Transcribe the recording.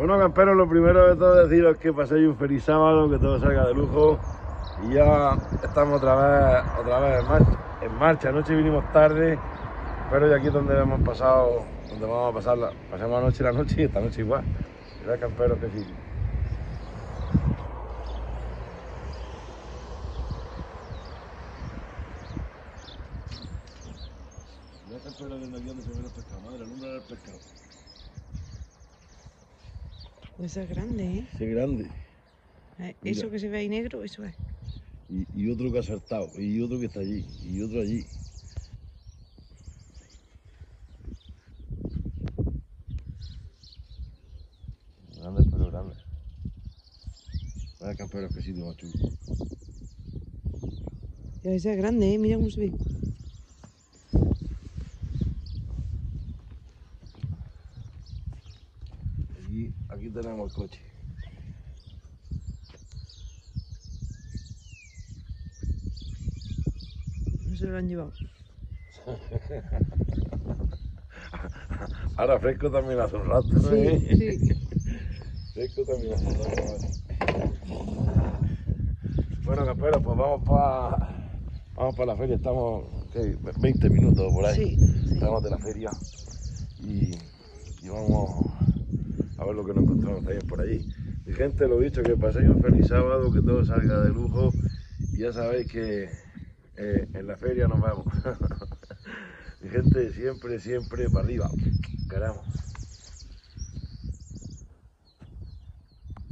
Bueno, camperos, lo primero de todo deciros que paséis un feliz sábado, que todo salga de lujo. Y ya estamos otra vez en marcha. Anoche vinimos tarde, pero ya aquí es donde hemos pasado, donde vamos a pasar pasamos anoche la noche y esta noche igual. Mirad, camperos, que sí. Mirad, camperos, desde aquí donde se ven los pescados. Madre, alumbra el pescado. Pues es grande, ¿eh? Sí, grande. Eso que se ve ahí negro, eso es. Y otro que ha saltado, y otro que está allí, y otro allí. Grandes, pero grandes. Vaya camperos, que sitio más chulo. Ya ese es grande, ¿eh? Mira cómo se ve. Aquí tenemos el coche. No se lo han llevado. Ahora fresco también hace un rato, ¿no? Sí. Fresco también hace un rato. Bueno, camperos, pues vamos para la feria. Estamos, ¿qué? 20 minutos por ahí. Sí. Estamos de la feria y vamos a ver lo que nos encontramos también por allí. Mi gente, lo dicho, que paséis un feliz sábado, que todo salga de lujo. Y ya sabéis que en la feria nos vemos. Mi gente, siempre para arriba. Queremos.